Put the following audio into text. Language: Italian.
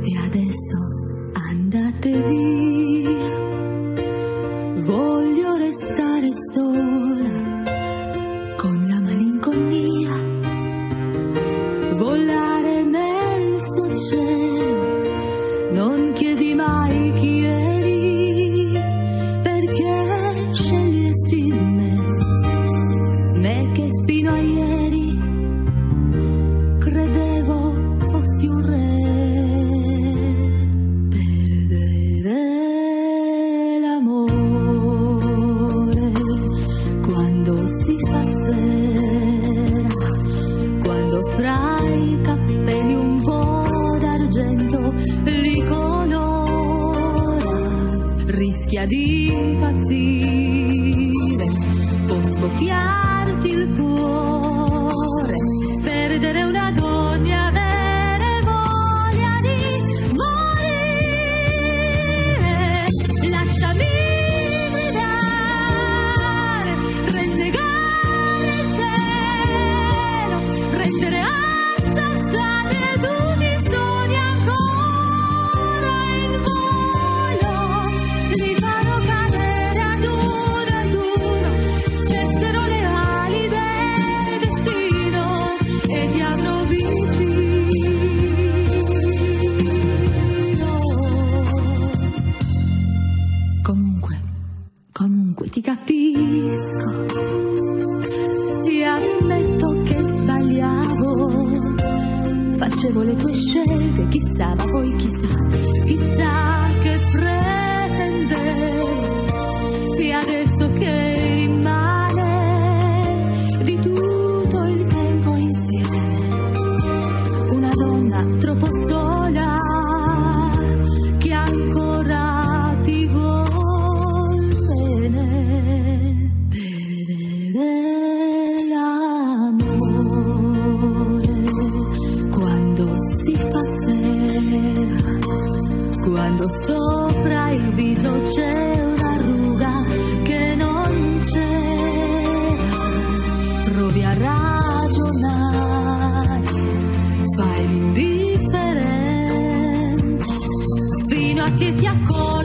E adesso andate via, voglio restare sola con la malinconia, volare nel suo cielo. Non chiedi mai chi eri, perché scegliesti me che fino a ieri credevo fossi un re. Perdere l'amore quando si fa sera, quando fra i capelli un po' d'argento li colora, rischia di impazzire, può scoppiarti il cuore, perdere una donna e avere voglia di morire. Lasciami gridare, rennegare il cielo, rendere assassate tutti i sogni ancora in volo. Li farò cadere ad uno, spezzerò le ali del destino e ti avrò vicino. Comunque ti capisco e ammetto che sbagliavo, facevo le tue scelte, chissà, ma poi chissà che pretendevo. E adesso che rimane di tutto il tempo insieme, una donna troppo sola che ancora ti vuol bene. Perdere l'amore quando si fa sera, quando sopra il viso c'è una ruga che non c'era, provi a ragionare, fai l'indifferente fino a che ti accorgi